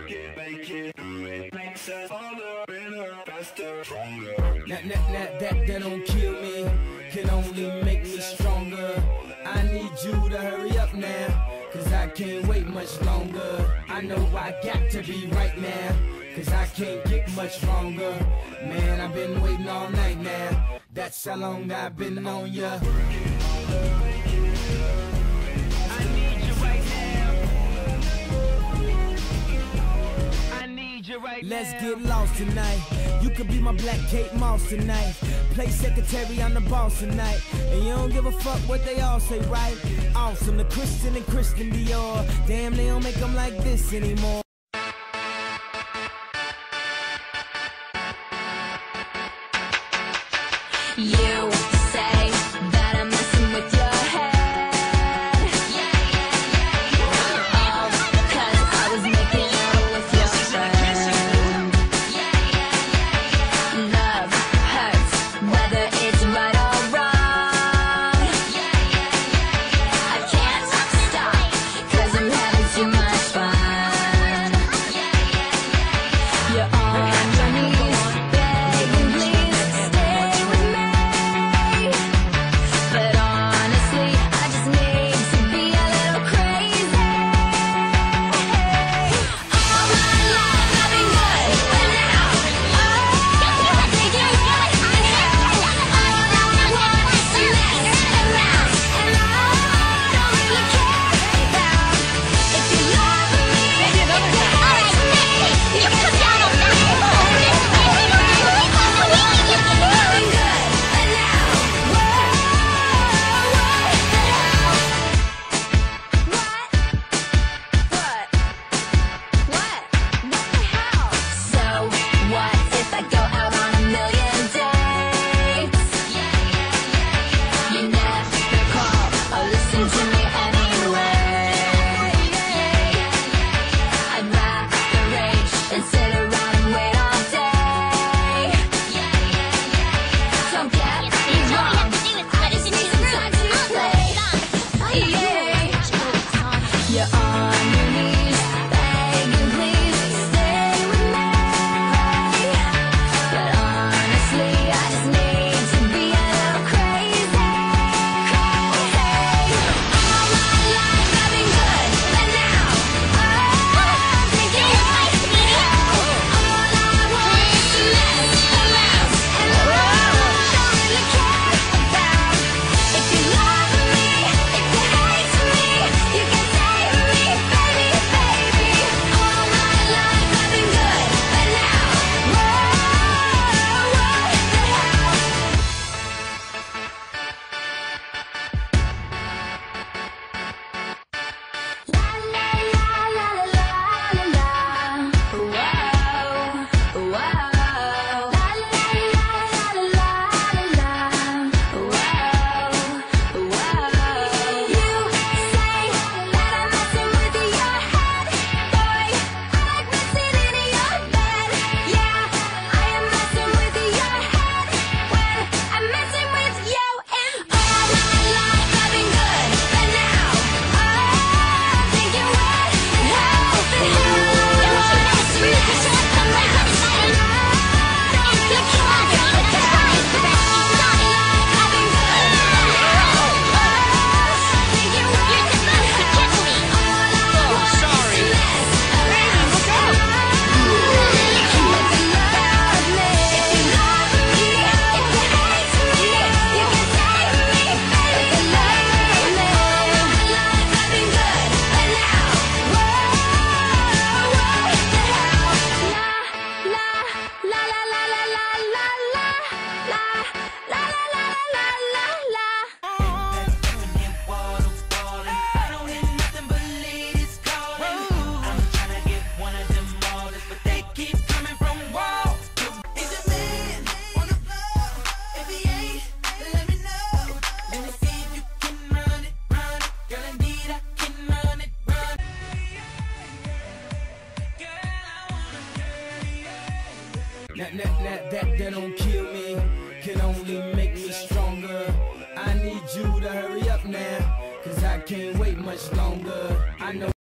Work it, make it, do it, makes us harder, better, faster, stronger. That don't kill me, can only make me stronger. I need you to hurry up now, cause I can't wait much longer. I know I got to be right now, cause I can't get much stronger. Man, I've been waiting all night now, that's how long I've been on ya. I need you right now. I need you right now. Let's get lost tonight. You could be my black Kate Moss tonight. Play secretary, I'm the boss tonight. And you don't give a fuck what they all say, right? Awesome, the Christian and Christian Dior. Damn, they don't make them like this anymore. You say that I'm messing with your head. All because I was making out with your friend. Love hurts, whether it's right or wrong. I can't stop, cause I'm having too much fun. You're on your knees, begging please stay with me. But honestly, I just need to be a little crazy. All my life I've been good, but now I'm thinking what the hell. All I want is to mess around, and I don't really care about if you love me, if you hate me. You can tell me that I've been good, but now so what if I go out on a million dates? You never call or listen to me anyway. I'd rather rage than sit around and wait all day. Don't get me wrong, I just need some time to play. You're on your knees, begging please stay with me. But honestly, I just need to be a little crazy. All my life I've been good, but now I'm thinking what the hell. All I want is to mess around, and I don't really care about if you love me, if you hate me. You can save me, baby, baby. All my life I've been good, but now what the hell? La la la la la la la. Whoa, whoa. La la la la la la. Whoa, whoa. You say that I'm messing with your head, boy. I like messing in your bed. Yeah, I am messing with your head when I'm messing with you in bed. All my life I've been good, but now I'm thinking what the hell. You want us to mess around, and I don't really care about that. All my life I've been good, but now I'm thinking what the hell. All I want is to mess around, and I don't really care if you love me, if you hate me. You can save me, baby, if you love me. All my life I've been good, but now what the hell? La la la la la la la la la la la la la la. I don't hear nothing but ladies calling. I'm tryna get one of them models, but they keep coming from wall to. Is a man on the floor? If he ain't, let me know. Let me see if you can run it, run it. Girl, indeed I can run it, run it. Girl, I wanna That don't kill me, can only make me stronger. I need you to hurry up now, cause I can't wait much longer. I know